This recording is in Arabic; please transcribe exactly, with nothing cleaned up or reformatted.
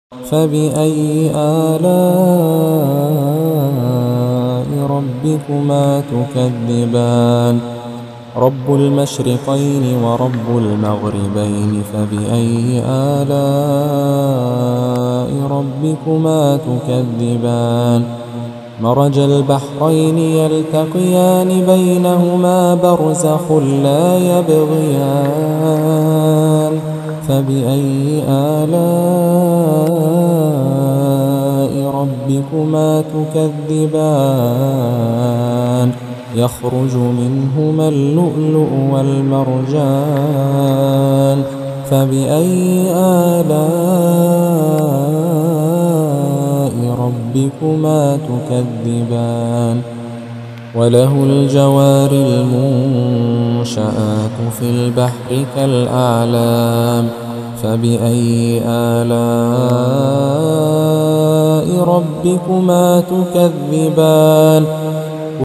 فبأي آلاء ربكما تكذبان رب المشرقين ورب المغربين فبأي آلاء ربكما تكذبان مرج البحرين يلتقيان بينهما برزخ لا يبغيان فبأي آلاء ربكما تكذبان يخرج منهما اللؤلؤ والمرجان فبأي آلاء ربكما تكذبان وله الجوار المنشآت في البحر كالأعلام فبأي آلاء ربكما تكذبان